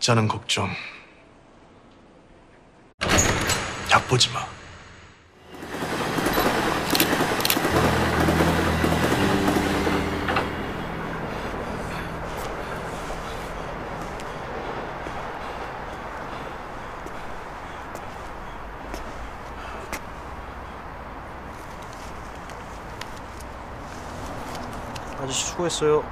가짜는 걱정. 약 보지 마. 아저씨 수고했어요.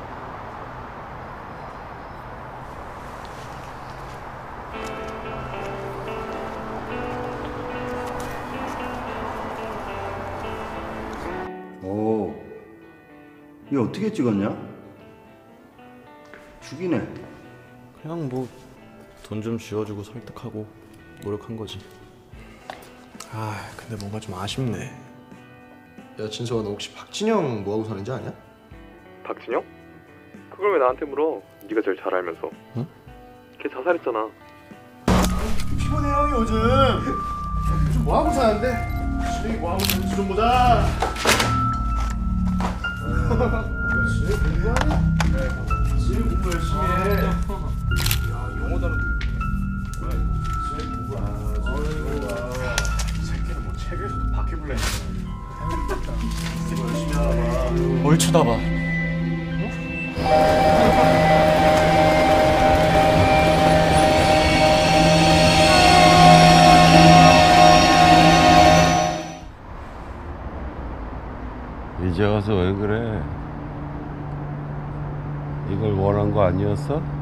오, 이거 어떻게 찍었냐? 죽이네. 그냥 뭐 돈 좀 쥐어주고 설득하고 노력한 거지. 아, 근데 뭔가 좀 아쉽네. 야 진서아, 너 혹시 박진영 뭐하고 사는지 아냐? 박진영? 그걸 왜 나한테 물어? 네가 제일 잘 알면서. 응? 걔 자살했잖아. 피곤해 형이 요즘 뭐하고 사는데? 진영이 뭐하고 사는지 좀 보자. 진영이 공부하네? 진영이 공부 열심히 해. 야 영어 단어도 진영이 공부 안 하지. 이 새끼는 뭐 책에서도 바퀴벌레 열심히 하나 봐. 뭘 쳐다봐. 이제 와서 왜 그래? 이걸 원한 거 아니었어?